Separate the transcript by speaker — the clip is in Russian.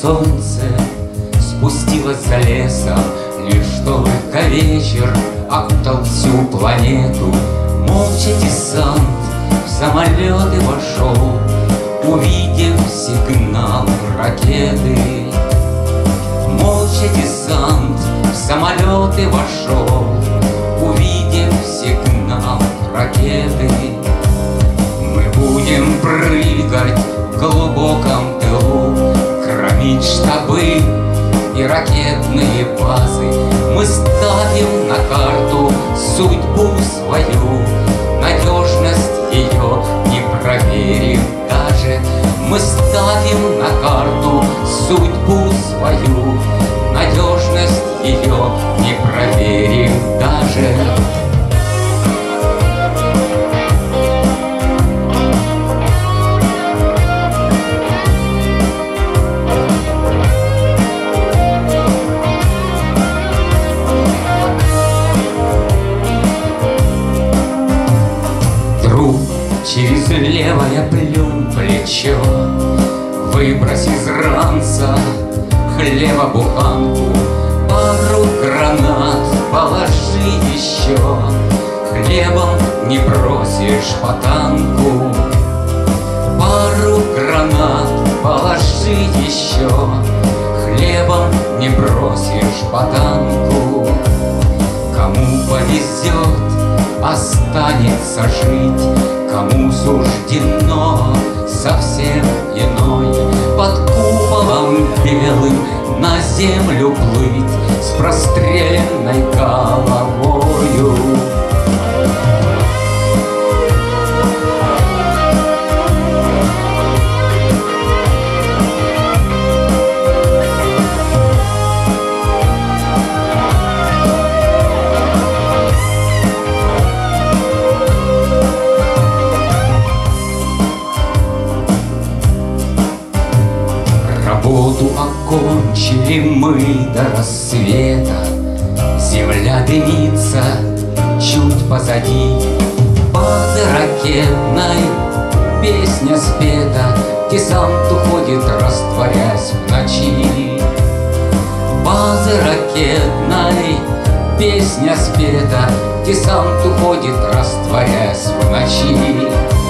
Speaker 1: солнце спустилось за лесом, лишь только вечер окутал всю планету. Молча десант в самолеты вошел, увидев сигнал ракеты. Молча десант в самолеты вошел, увидев сигнал ракеты. Мы будем прыгать в глубоком тылу, громить штабы и ракетные базы. Мы ставим на карту судьбу свою, надежность ее не проверим даже. Мы ставим на карту судьбу свою, надежность ее не проверим даже. Через левое плечо выбрось из ранца хлеба буханку, пару гранат положи еще, хлебом не бросишь по танку. Пару гранат положи еще, хлебом не бросишь по танку. Кому повезет, останется жить, кому суждено совсем иное, под куполом белым на землю плыть с простреленной головою. Работу окончили мы до рассвета, земля дымится чуть позади. Базы ракетной песня спета, десант уходит, растворясь в ночи. Базы ракетной песня спета, десант уходит, растворясь в ночи.